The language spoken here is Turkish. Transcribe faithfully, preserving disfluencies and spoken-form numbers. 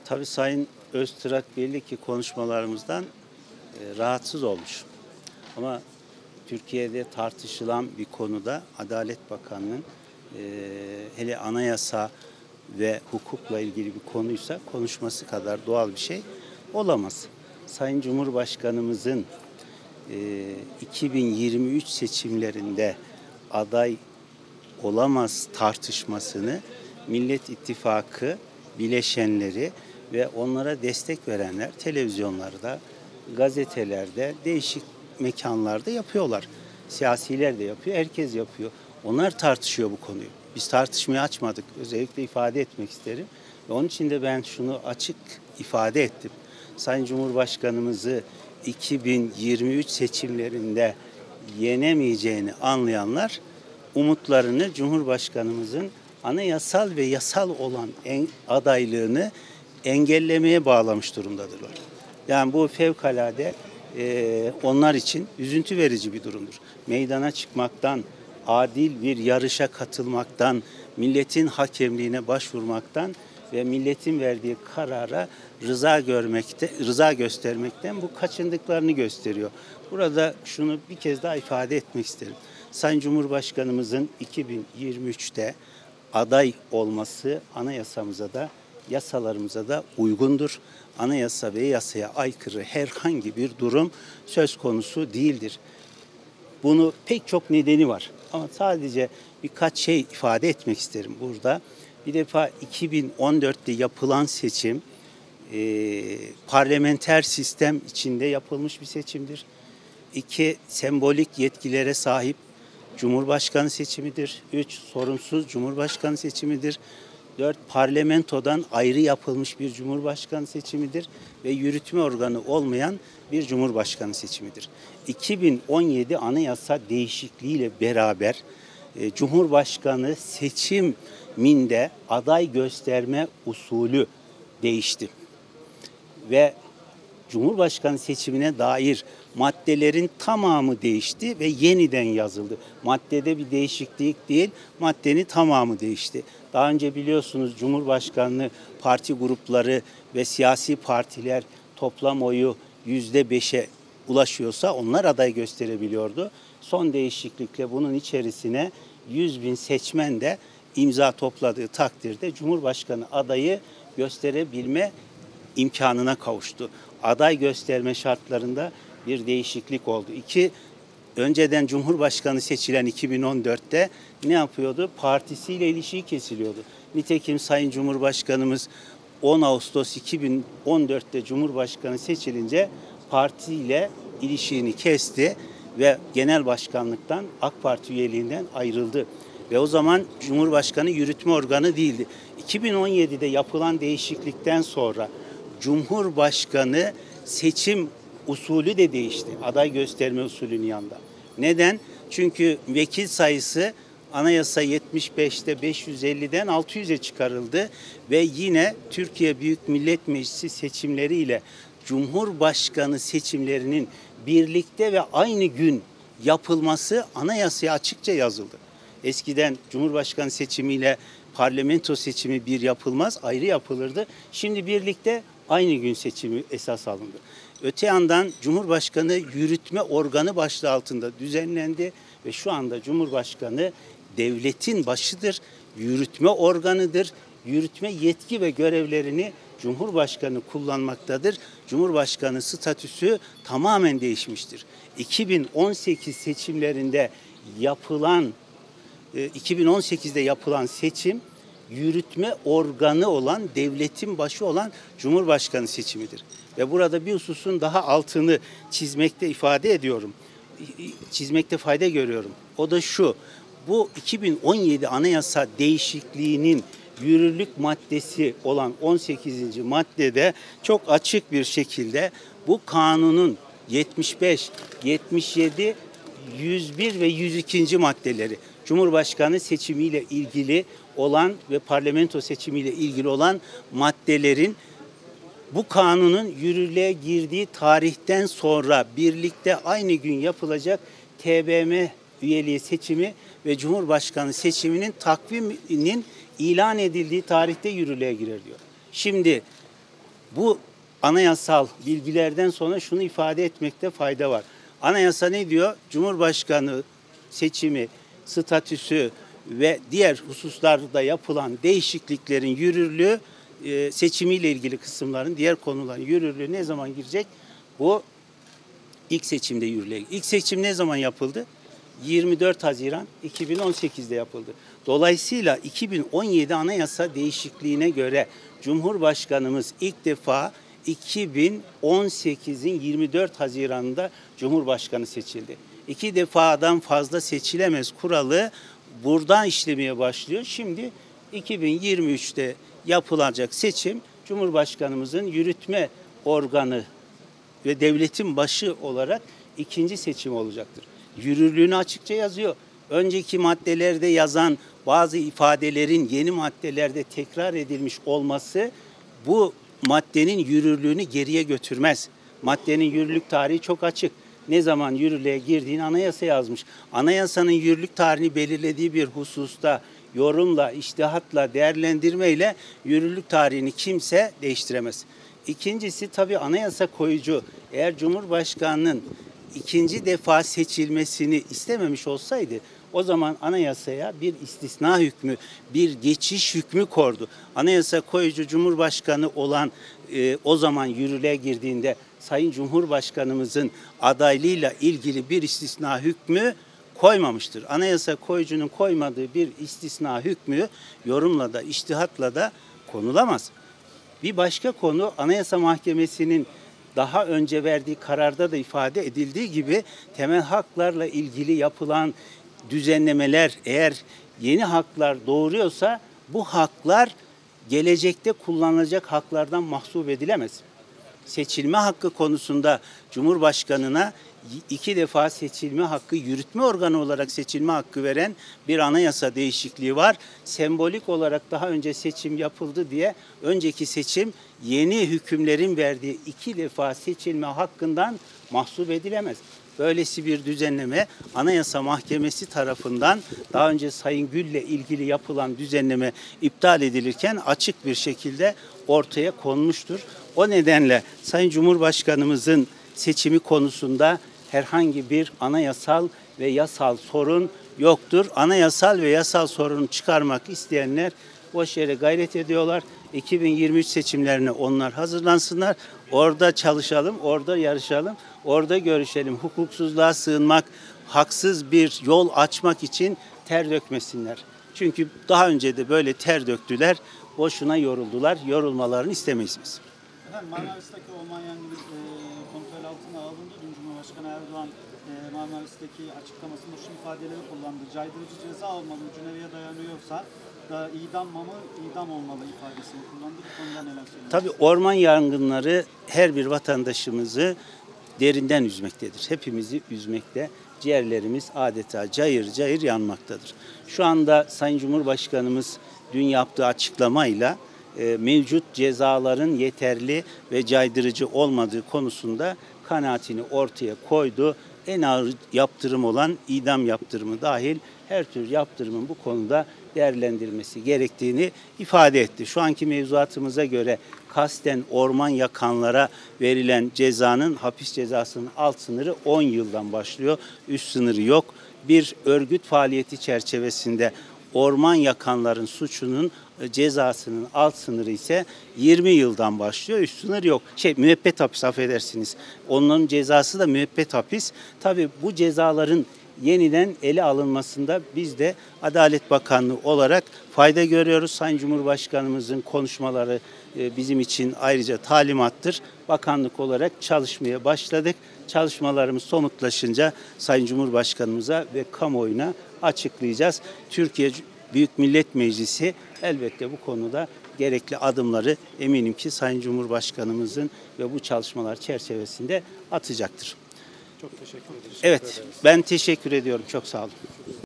Tabii Sayın Öztürk belli ki konuşmalarımızdan e, rahatsız olmuş. Ama Türkiye'de tartışılan bir konuda Adalet Bakanı'nın e, hele anayasa ve hukukla ilgili bir konuysa konuşması kadar doğal bir şey olamaz. Sayın Cumhurbaşkanımızın e, iki bin yirmi üç seçimlerinde aday olamaz tartışmasını Millet İttifakı bileşenleri ve onlara destek verenler televizyonlarda, gazetelerde, değişik mekanlarda yapıyorlar. Siyasiler de yapıyor, herkes yapıyor. Onlar tartışıyor bu konuyu. Biz tartışmayı açmadık. Özellikle ifade etmek isterim. Ve onun için de ben şunu açık ifade ettim. Sayın Cumhurbaşkanımızı iki bin yirmi üç seçimlerinde yenemeyeceğini anlayanlar umutlarını Cumhurbaşkanımızın anayasal ve yasal olan en, adaylığını engellemeye bağlamış durumdadırlar. Yani bu fevkalade e, onlar için üzüntü verici bir durumdur. Meydana çıkmaktan, adil bir yarışa katılmaktan, milletin hakemliğine başvurmaktan ve milletin verdiği karara rıza görmekte, rıza göstermekten bu kaçındıklarını gösteriyor. Burada şunu bir kez daha ifade etmek isterim. Sayın Cumhurbaşkanımızın iki bin yirmi üçte aday olması anayasamıza da yasalarımıza da uygundur. Anayasa ve yasaya aykırı herhangi bir durum söz konusu değildir. Bunu pek çok nedeni var ama sadece birkaç şey ifade etmek isterim burada. Bir defa iki bin on dörtte yapılan seçim e, parlamenter sistem içinde yapılmış bir seçimdir. İki, sembolik yetkilere sahip Cumhurbaşkanı seçimidir. Üç, sorunsuz Cumhurbaşkanı seçimidir. Dört, parlamentodan ayrı yapılmış bir Cumhurbaşkanı seçimidir ve yürütme organı olmayan bir Cumhurbaşkanı seçimidir. iki bin on yedi Anayasa değişikliğiyle beraber e, Cumhurbaşkanı seçiminde aday gösterme usulü değişti. Ve Cumhurbaşkanı seçimine dair maddelerin tamamı değişti ve yeniden yazıldı. Maddede bir değişiklik değil, maddenin tamamı değişti. Daha önce biliyorsunuz Cumhurbaşkanlığı parti grupları ve siyasi partiler toplam oyu yüzde beşe ulaşıyorsa onlar aday gösterebiliyordu. Son değişiklikle bunun içerisine yüz bin seçmen de imza topladığı takdirde Cumhurbaşkanı adayı gösterebilme imkanına kavuştu. Aday gösterme şartlarında bir değişiklik oldu. İki, önceden Cumhurbaşkanı seçilen iki bin on dörtte ne yapıyordu? Partisiyle ilişiği kesiliyordu. Nitekim Sayın Cumhurbaşkanımız on Ağustos iki bin on dörtte Cumhurbaşkanı seçilince partiyle ilişiğini kesti ve genel başkanlıktan AK Parti üyeliğinden ayrıldı. Ve o zaman Cumhurbaşkanı yürütme organı değildi. iki bin on yedide yapılan değişiklikten sonra Cumhurbaşkanı seçim usulü de değişti. Aday gösterme usulünün yanında. Neden? Çünkü vekil sayısı Anayasa yetmiş beşte beş yüz elliden altı yüze çıkarıldı ve yine Türkiye Büyük Millet Meclisi seçimleriyle Cumhurbaşkanı seçimlerinin birlikte ve aynı gün yapılması anayasaya açıkça yazıldı. Eskiden Cumhurbaşkanı seçimiyle parlamento seçimi bir yapılmaz, ayrı yapılırdı. Şimdi birlikte aynı gün seçimi esas alındı. Öte yandan Cumhurbaşkanı yürütme organı başlığı altında düzenlendi ve şu anda Cumhurbaşkanı devletin başıdır, yürütme organıdır. Yürütme yetki ve görevlerini Cumhurbaşkanı kullanmaktadır. Cumhurbaşkanı statüsü tamamen değişmiştir. iki bin on sekiz seçimlerinde yapılan, iki bin on sekizde yapılan seçim yürütme organı olan, devletin başı olan Cumhurbaşkanı seçimidir. Ve burada bir hususun daha altını çizmekte ifade ediyorum. Çizmekte fayda görüyorum. O da şu, bu iki bin on yedi Anayasa değişikliğinin yürürlük maddesi olan on sekizinci maddede çok açık bir şekilde bu kanunun yetmiş beş, yetmiş yedi, yüz bir ve yüz ikinci maddeleri Cumhurbaşkanı seçimiyle ilgili olan ve parlamento seçimiyle ilgili olan maddelerin bu kanunun yürürlüğe girdiği tarihten sonra birlikte aynı gün yapılacak T B M M üyeliği seçimi ve Cumhurbaşkanı seçiminin takviminin ilan edildiği tarihte yürürlüğe girer diyor. Şimdi bu anayasal bilgilerden sonra şunu ifade etmekte fayda var. Anayasa ne diyor? Cumhurbaşkanı seçimi, statüsü ve diğer hususlarda yapılan değişikliklerin yürürlüğü, e, seçimiyle ilgili kısımların, diğer konuların yürürlüğü ne zaman girecek? Bu ilk seçimde yürürlüğe. İlk seçim ne zaman yapıldı? yirmi dört Haziran iki bin on sekiz'de yapıldı. Dolayısıyla iki bin on yedi anayasa değişikliğine göre Cumhurbaşkanımız ilk defa iki bin on sekiz'in yirmi dört Haziran'ında Cumhurbaşkanı seçildi. İki defadan fazla seçilemez kuralı buradan işlemeye başlıyor. Şimdi iki bin yirmi üç'te yapılacak seçim Cumhurbaşkanımızın yürütme organı ve devletin başı olarak ikinci seçim olacaktır. Yürürlüğünü açıkça yazıyor. Önceki maddelerde yazan bazı ifadelerin yeni maddelerde tekrar edilmiş olması bu maddenin yürürlüğünü geriye götürmez. Maddenin yürürlük tarihi çok açık. Ne zaman yürürlüğe girdiğini anayasa yazmış. Anayasanın yürürlük tarihini belirlediği bir hususta yorumla, içtihatla, değerlendirmeyle yürürlük tarihini kimse değiştiremez. İkincisi tabii anayasa koyucu. Eğer Cumhurbaşkanı'nın ikinci defa seçilmesini istememiş olsaydı o zaman anayasaya bir istisna hükmü, bir geçiş hükmü kordu. Anayasa koyucu Cumhurbaşkanı olan e, o zaman yürürlüğe girdiğinde Sayın Cumhurbaşkanımızın adaylığıyla ilgili bir istisna hükmü koymamıştır. Anayasa koyucunun koymadığı bir istisna hükmü yorumla da, içtihatla da konulamaz. Bir başka konu Anayasa Mahkemesi'nin daha önce verdiği kararda da ifade edildiği gibi temel haklarla ilgili yapılan düzenlemeler eğer yeni haklar doğuruyorsa bu haklar gelecekte kullanılacak haklardan mahsup edilemez. Seçilme hakkı konusunda Cumhurbaşkanına iki defa seçilme hakkı, yürütme organı olarak seçilme hakkı veren bir anayasa değişikliği var. Sembolik olarak daha önce seçim yapıldı diye önceki seçim yeni hükümlerin verdiği iki defa seçilme hakkından mahsup edilemez. Böylesi bir düzenleme Anayasa Mahkemesi tarafından daha önce Sayın Gül'le ilgili yapılan düzenleme iptal edilirken açık bir şekilde ortaya konmuştur. O nedenle Sayın Cumhurbaşkanımızın seçimi konusunda herhangi bir anayasal ve yasal sorun yoktur. Anayasal ve yasal sorunu çıkarmak isteyenler boş yere gayret ediyorlar. iki bin yirmi üç seçimlerine onlar hazırlansınlar. Orada çalışalım, orada yarışalım, orada görüşelim. Hukuksuzluğa sığınmak, haksız bir yol açmak için ter dökmesinler. Çünkü daha önce de böyle ter döktüler, boşuna yoruldular. Yorulmalarını istemeyiz biz. Efendim Marmaris'teki orman yangını e, kontrol altına alındı. Dün Cumhurbaşkanı Erdoğan e, Marmaris'teki açıklamasında şu ifadeleri kullandı. Caydırıcı ceza olmalı, cüneyeye dayanıyorsa da idam mı, idam olmalı ifadesini kullandı. Bu konuda neler söylüyorsunuz? Tabii orman yangınları her bir vatandaşımızı derinden üzmektedir. Hepimizi üzmekte. Ciğerlerimiz adeta cayır cayır yanmaktadır. Şu anda Sayın Cumhurbaşkanımız dün yaptığı açıklamayla e, mevcut cezaların yeterli ve caydırıcı olmadığı konusunda kanaatini ortaya koydu. En ağır yaptırım olan idam yaptırımı dahil her tür yaptırımın bu konuda değerlendirilmesi gerektiğini ifade etti. Şu anki mevzuatımıza göre kasten orman yakanlara verilen cezanın hapis cezasının alt sınırı on yıldan başlıyor. Üst sınırı yok. Bir örgüt faaliyeti çerçevesinde orman yakanların suçunun cezasının alt sınırı ise yirmi yıldan başlıyor. Üst sınır yok. Şey müebbet hapis affedersiniz. Onların cezası da müebbet hapis. Tabii bu cezaların yeniden ele alınmasında biz de Adalet Bakanlığı olarak fayda görüyoruz. Sayın Cumhurbaşkanımızın konuşmaları bizim için ayrıca talimattır. Bakanlık olarak çalışmaya başladık. Çalışmalarımız somutlaşınca Sayın Cumhurbaşkanımıza ve kamuoyuna açıklayacağız. Türkiye Büyük Millet Meclisi elbette bu konuda gerekli adımları eminim ki Sayın Cumhurbaşkanımızın ve bu çalışmalar çerçevesinde atacaktır. Çok teşekkür ederiz. Evet, ben teşekkür ediyorum. Çok sağ olun.